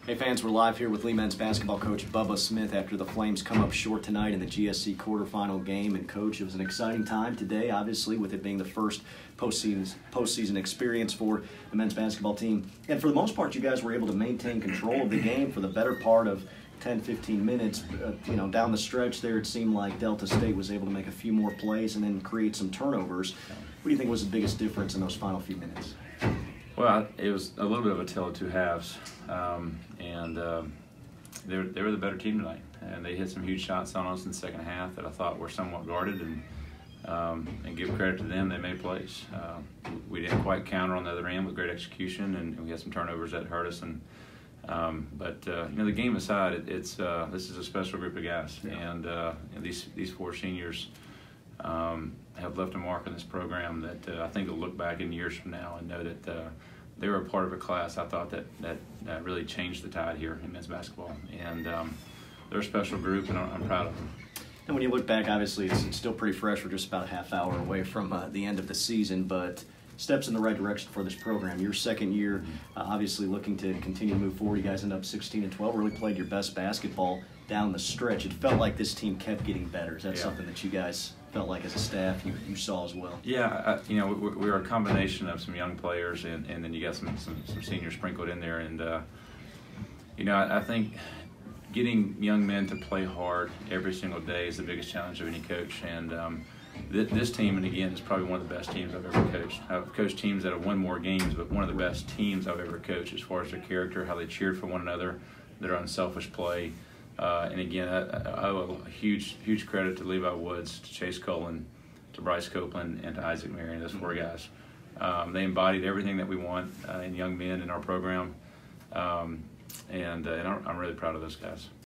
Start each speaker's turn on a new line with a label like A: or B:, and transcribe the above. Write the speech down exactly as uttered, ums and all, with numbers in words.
A: Hey fans, we're live here with Lee men's basketball coach Bubba Smith after the Flames come up short tonight in the G S C quarterfinal game. And coach, it was an exciting time today, obviously, with it being the first postseason, postseason experience for the men's basketball team. And for the most part, you guys were able to maintain control of the game for the better part of ten, fifteen minutes. Uh, you know, down the stretch there, it seemed like Delta State was able to make a few more plays and then create some turnovers. What do you think was the biggest difference in those final few minutes?
B: Well, it was a little bit of a tale of two halves, um, and um, they, were, they were the better team tonight. And they hit some huge shots on us in the second half that I thought were somewhat guarded, and um, and give credit to them, they made plays. Uh, we didn't quite counter on the other end with great execution, and, and we had some turnovers that hurt us. And um, but uh, you know, the game aside, it, it's uh, this is a special group of guys, yeah. and uh, you know, these these four seniors um, have left a mark on this program that uh, I think will look back in years from now and know that. Uh, They were a part of a class I thought that that, that really changed the tide here in men's basketball, and um, they're a special group, and I'm, I'm proud of them.
A: And when you look back, obviously it's, it's still pretty fresh. We're just about a half hour away from uh, the end of the season, but steps in the right direction for this program. Your second year, uh, obviously looking to continue to move forward. You guys end up sixteen and twelve. Really played your best basketball down the stretch. It felt like this team kept getting better. Is that yeah. something that you guys felt like as a staff you, you saw as well?
B: Yeah, I, you know, we, we were a combination of some young players, and, and then you got some, some, some seniors sprinkled in there. And, uh, you know, I, I think getting young men to play hard every single day is the biggest challenge of any coach. And um, th this team, and again, is probably one of the best teams I've ever coached. I've coached teams that have won more games, but one of the best teams I've ever coached as far as their character, how they cheered for one another, their unselfish play. Uh, and again, I, I owe a huge, huge credit to Levi Woods, to Chase Cullen, to Bryce Copeland, and to Isaac Marion, those four guys. Um, they embodied everything that we want uh, in young men in our program, um, and, uh, and I'm really proud of those guys.